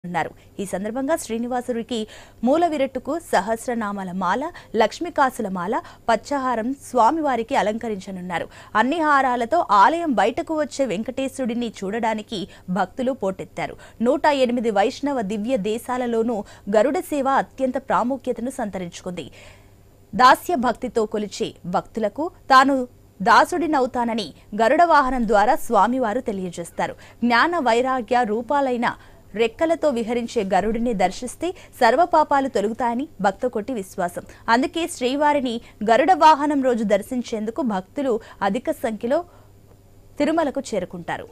అన్నారు. ఈ సందర్భంగా శ్రీనివాసుడికి మూల విరట్టుకు సహస్రనామాల మాల, లక్ష్మీకాసుల మాల, పచ్చహారం స్వామివారికి అలంకరించనున్నారు. అన్ని హారాలతో ఆలయం బయటకు వచ్చే వెంకటేశ్వరుడిని చూడడానికి భక్తులు పోటెత్తారు. 108 వైష్ణవ దివ్య దేశాలలోనూ గరుడ సేవ అత్యంత ప్రాముఖ్యతను సంతరించుకుంది. దాస్య భక్తితో కొలిచే భక్తులకు తాను దాసుడినవుతానని గరుడ వాహనం ద్వారా స్వామివారు తెలియజేస్తారు. జ్ఞాన వైరాగ్య రూపాలైన రెక్కలతో విహరించే గరుడిని దర్శిస్తే సర్వపాపాలు తొలగుతాయని భక్తకోటి విశ్వాసం. అందుకే శ్రీవారిని గరుడ వాహనం రోజు దర్శించేందుకు భక్తులు అధిక సంఖ్యలో తిరుమలకు చేరుకుంటారు.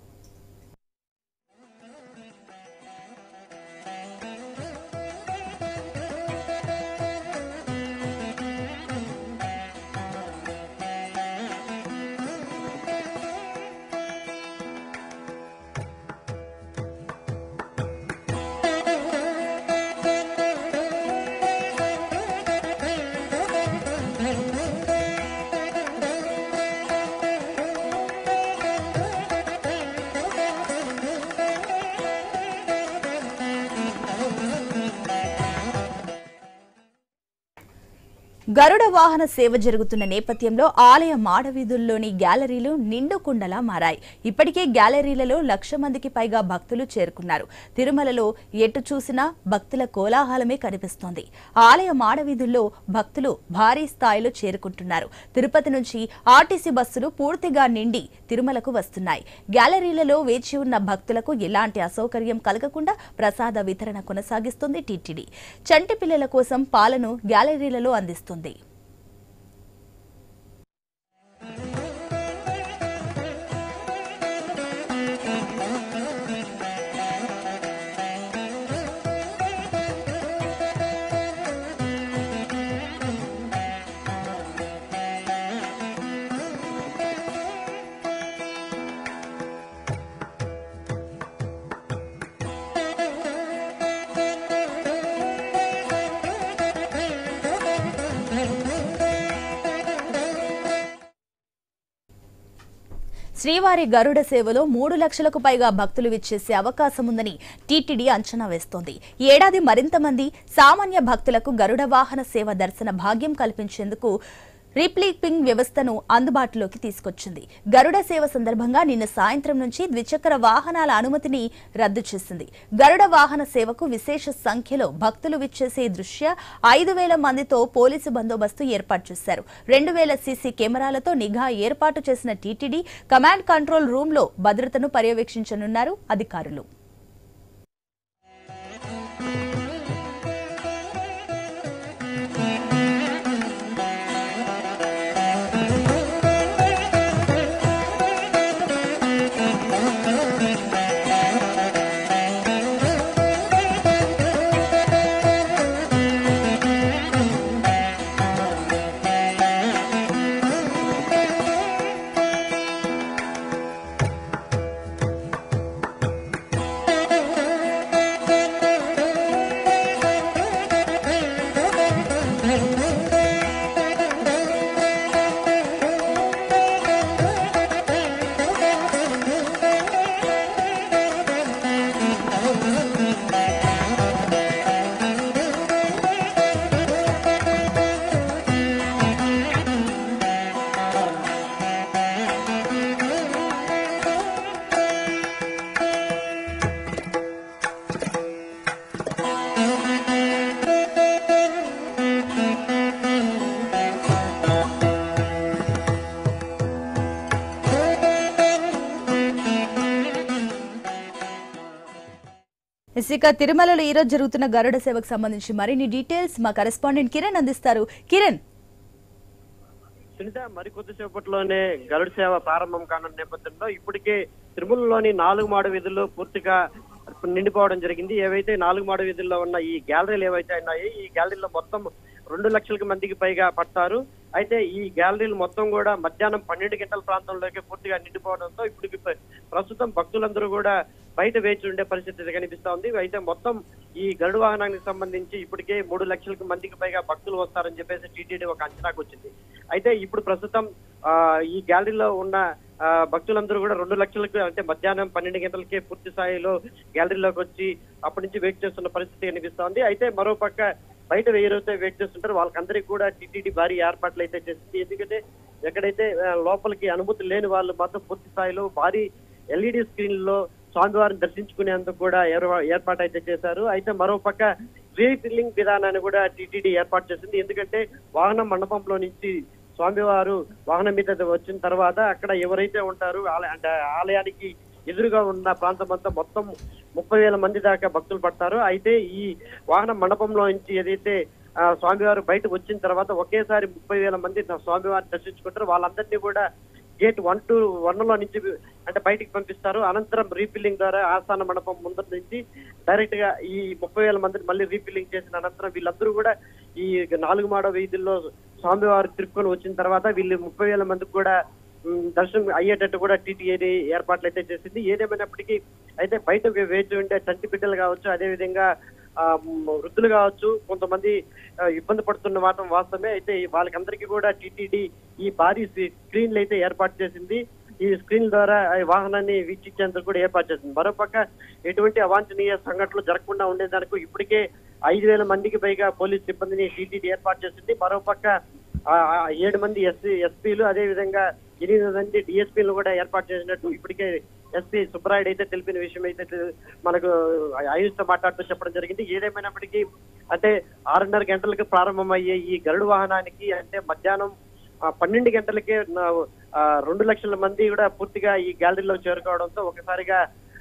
గరుడ వాహన సేవ జరుగుతున్న నేపథ్యంలో ఆలయ మాడవీధుల్లోని గ్యాలరీలు నిండుకుండలా మారాయి. ఇప్పటికే గ్యాలరీలలో 1,00,000 మందికి పైగా భక్తులు చేరుకున్నారు. తిరుమలలో ఎటు చూసినా భక్తుల కోలాహలమే కనిపిస్తోంది. ఆలయ మాడవీధుల్లో భక్తులు భారీ స్థాయిలో చేరుకుంటున్నారు. తిరుపతి నుంచి ఆర్టీసీ బస్సులు పూర్తిగా నిండి తిరుమలకు వస్తున్నాయి. గ్యాలరీలలో వేచి ఉన్న భక్తులకు ఎలాంటి అసౌకర్యం కలగకుండా ప్రసాద వితరణ కొనసాగిస్తుంది టీటీడీ. చంటి పిల్లల కోసం పాలను గ్యాలరీలలో అందిస్తుంది. శ్రీవారి గరుడ సేవలో 3 లక్షలకు పైగా భక్తులు విచ్చేసే అవకాశం ఉందని టీటీడీ అంచనా వేస్తోంది. ఈ ఏడాది మరింత మంది సామాన్య భక్తులకు గరుడ వాహన సేవ దర్శన భాగ్యం కల్పించేందుకు రీప్లీపింగ్ వ్యవస్థను అందుబాటులోకి తీసుకొచ్చింది. గరుడ సేవ సందర్భంగా నిన్న సాయంత్రం నుంచి ద్విచక్ర వాహనాల అనుమతిని రద్దు చేసింది. గరుడ వాహన సేవకు విశేష సంఖ్యలో భక్తులు విచ్చేసే దృష్ట్యా 5,000 మందితో పోలీసు బందోబస్తు ఏర్పాటు చేశారు. 2,000 సీసీ కెమెరాలతో నిఘా ఏర్పాటు చేసిన టీటీడీ కమాండ్ కంట్రోల్ రూమ్ లో భద్రతను పర్యవేక్షించనున్నారు అధికారులు. ఇక తిరుమలలో ఈరోజు జరుగుతున్న గరుడ సేవకు సంబంధించి మరిన్ని డీటెయిల్స్ మా కరెస్పాండెంట్ కిరణ్ అందిస్తారు. కిరణ్, సునీత, మరికొద్ది సేపట్లోనే గరుడ సేవ ప్రారంభం కానున్న నేపథ్యంలో ఇప్పటికే తిరుమలలోని 4 మాడ వీధుల్లో పూర్తిగా నిండిపోవడం జరిగింది. ఏవైతే 4 మాడ వీధుల్లో ఉన్న ఈ గ్యాలరీలు ఏవైతే ఉన్నాయో ఈ గ్యాలరీలో మొత్తం 2 లక్షల మందికి పైగా పడతారు. అయితే ఈ గ్యాలరీలు మొత్తం కూడా మధ్యాహ్నం 12 గంటల ప్రాంతంలోకి పూర్తిగా నిండిపోవడంతో ఇప్పుడు ప్రస్తుతం భక్తులందరూ కూడా బయట వేచి ఉండే పరిస్థితి కనిపిస్తా ఉంది. అయితే మొత్తం ఈ గరుడ వాహనానికి సంబంధించి ఇప్పటికే 3 లక్షల మందికి పైగా భక్తులు వస్తారని చెప్పేసి టీటీడీ ఒక అంచనాకు వచ్చింది. అయితే ఇప్పుడు ప్రస్తుతం ఈ గ్యాలరీలో ఉన్న భక్తులందరూ కూడా 2 లక్షలకు అంటే మధ్యాహ్నం 12 గంటలకే పూర్తి స్థాయిలో గ్యాలరీలోకి వచ్చి అప్పటి నుంచి వెయిట్ చేస్తున్న పరిస్థితి కనిపిస్తోంది. అయితే మరోపక్క బయట ఎవరైతే వెయిట్ చేస్తుంటారో వాళ్ళకందరికీ కూడా టీటీడీ భారీ ఏర్పాట్లు అయితే చేసింది. ఎందుకంటే ఎక్కడైతే లోపలికి అనుమతి లేని వాళ్ళు మాత్రం పూర్తి స్థాయిలో భారీ ఎల్ఈడి స్క్రీన్లో స్వామివారిని దర్శించుకునేందుకు కూడా ఏర్పాటు అయితే చేశారు. అయితే మరోపక్క రీఫిల్లింగ్ విధానాన్ని కూడా టీటీడీ ఏర్పాటు చేసింది. ఎందుకంటే వాహనం మండపంలో నుంచి స్వామివారు వాహనం మీద వచ్చిన తర్వాత అక్కడ ఎవరైతే ఉంటారో అంటే ఆలయానికి ఎదురుగా ఉన్న ప్రాంతం అంతా మొత్తం 30,000 మంది దాకా భక్తులు పడతారు. అయితే ఈ వాహనం మండపంలో నుంచి ఏదైతే స్వామివారు బయటకు వచ్చిన తర్వాత ఒకేసారి 30,000 మంది స్వామివారిని దర్శించుకుంటారు. వాళ్ళందరినీ కూడా గేట్ 1 లో నుంచి అంటే బయటికి పంపిస్తారు. అనంతరం రీఫిల్లింగ్ ద్వారా ఆస్థాన మండపం ముందర నుంచి డైరెక్ట్ గా ఈ 30,000 మందిని మళ్ళీ రీఫిల్లింగ్ చేసిన అనంతరం వీళ్ళందరూ కూడా ఈ 4 మాడ వీధుల్లో స్వామివారు తిరుక్కొని వచ్చిన తర్వాత వీళ్ళు 30,000 మందికి కూడా దర్శనం అయ్యేటట్టు కూడా టీటీడీ ఏర్పాట్లు అయితే చేసింది. ఏదేమైనప్పటికీ అయితే బయట వేచి ఉండే చంటి బిడ్డలు కావచ్చు, అదేవిధంగా వృద్ధులు కావచ్చు, కొంతమంది ఇబ్బంది పడుతున్న మాత్రం వాస్తవమే. అయితే వాళ్ళకందరికీ కూడా టీటీడీ ఈ భారీ స్క్రీన్లు అయితే ఏర్పాటు చేసింది. ఈ స్క్రీన్ ద్వారా వాహనాన్ని వీక్షించేందుకు కూడా ఏర్పాటు చేసింది. మరోపక్క ఎటువంటి అవాంఛనీయ సంఘటనలు జరగకుండా ఉండేదానికి ఇప్పటికే 5,000 మందికి పైగా పోలీస్ సిబ్బందిని టీటీడీ ఏర్పాటు చేసింది. మరోపక్క 7 మంది ఎస్పీలు అదేవిధంగా 8 మంది డిఎస్పీలు కూడా ఏర్పాటు చేసినట్టు ఇప్పటికే ఎస్పీ సుబ్బరాయుడు అయితే తెలిపిన విషయం అయితే మనకు ఆయుష్తో మాట్లాడుతూ చెప్పడం జరిగింది. ఏదేమైనప్పటికీ అంటే 6:30 గంటలకు ప్రారంభమయ్యే ఈ గరుడు వాహనానికి అంటే మధ్యాహ్నం 12 గంటలకే 2 లక్షల మంది కూడా పూర్తిగా ఈ గ్యాలరీలో చేరుకోవడంతో ఒకసారిగా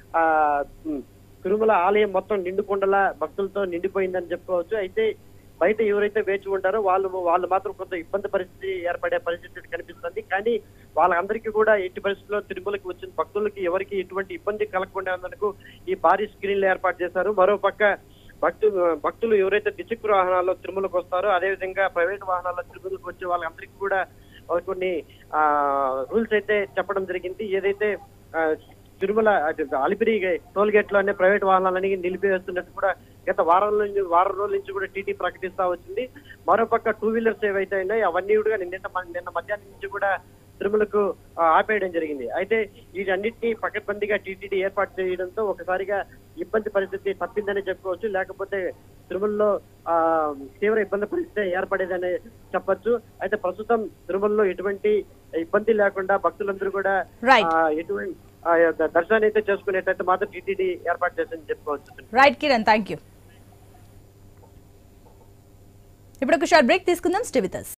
తిరుమల ఆలయం మొత్తం నిండుకుండల భక్తులతో నిండిపోయిందని చెప్పుకోవచ్చు. అయితే బయట ఎవరైతే వేచి ఉంటారో వాళ్ళు మాత్రం కొంత ఇబ్బంది పరిస్థితి ఏర్పడే పరిస్థితి కనిపిస్తుంది. కానీ వాళ్ళందరికీ కూడా ఎట్టి పరిస్థితుల్లో తిరుమలకి వచ్చిన భక్తులకి ఎవరికి ఎటువంటి ఇబ్బంది కలగకుండా ఉన్నందుకు ఈ భారీ స్క్రీన్లు ఏర్పాటు చేశారు. మరోపక్క భక్తులు ఎవరైతే ద్విచక్ర వాహనాల్లో తిరుమలకు వస్తారో అదేవిధంగా ప్రైవేట్ వాహనాల్లో తిరుమలకు వచ్చే వాళ్ళందరికీ కూడా కొన్ని రూల్స్ అయితే చెప్పడం జరిగింది. ఏదైతే తిరుమల అలిపిరి టోల్ గేట్ లోనే ప్రైవేట్ వాహనాలని నిలిపివేస్తున్నట్టు కూడా గత వారం రోజుల నుంచి కూడా టీటీ ప్రకటిస్తా వచ్చింది. మరోపక్క 2 వీలర్స్ ఏవైతే ఉన్నాయో అవన్నీ కూడా నిన్న మధ్యాహ్నం నుంచి కూడా తిరుమలకు ఆపేయడం జరిగింది. అయితే వీటన్నిటినీ పకడ్బందీగా టీటీడీ ఏర్పాటు చేయడంతో ఒకసారిగా ఇబ్బంది పరిస్థితి తప్పిందని చెప్పుకోవచ్చు. లేకపోతే తిరుమలలో తీవ్ర ఇబ్బంది పరిస్థితి ఏర్పడేదని చెప్పొచ్చు. అయితే ప్రస్తుతం తిరుమలలో ఎటువంటి ఇబ్బంది లేకుండా భక్తులందరూ కూడా ఎటువంటి దర్శనాన్ని అయితే చేసుకునేటట్టు మాత్రం టీటీడీ ఏర్పాటు చేసిందని చెప్పుకోవచ్చు. Right Kiran, thank you. ఇప్పుడు ఒక షార్ట్ బ్రేక్ తీసుకుందాం. Stay with us.